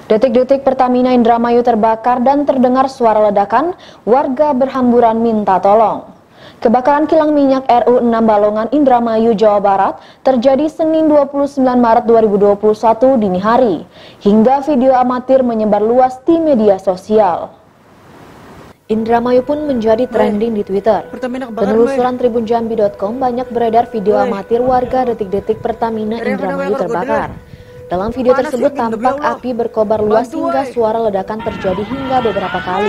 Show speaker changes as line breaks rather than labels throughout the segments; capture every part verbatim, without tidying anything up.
Detik-detik Pertamina Indramayu terbakar dan terdengar suara ledakan, warga berhamburan minta tolong. Kebakaran kilang minyak R U enam Balongan Indramayu, Jawa Barat terjadi Senin dua puluh sembilan Maret dua ribu dua puluh satu dini hari. Hingga video amatir menyebar luas di media sosial. Indramayu pun menjadi trending di Twitter. Penelusuran tribun jambi titik com banyak beredar video amatir warga detik-detik Pertamina Indramayu terbakar. Dalam video tersebut tampak api berkobar luas hingga suara ledakan terjadi hingga beberapa kali.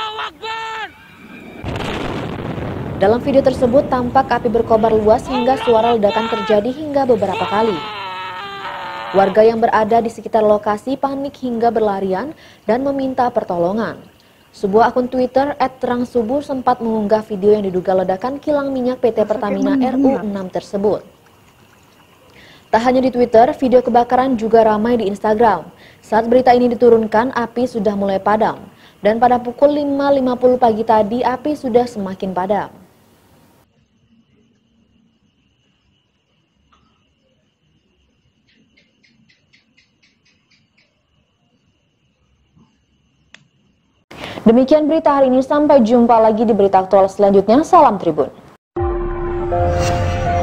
Dalam video tersebut tampak api berkobar luas hingga suara ledakan terjadi hingga beberapa kali. Warga yang berada di sekitar lokasi panik hingga berlarian dan meminta pertolongan. Sebuah akun Twitter et terang subuh sempat mengunggah video yang diduga ledakan kilang minyak P T Pertamina R U enam tersebut. Tak hanya di Twitter, video kebakaran juga ramai di Instagram. Saat berita ini diturunkan, api sudah mulai padam. Dan pada pukul lima lima puluh pagi tadi, api sudah semakin padam. Demikian berita hari ini, sampai jumpa lagi di berita aktual selanjutnya. Salam Tribun.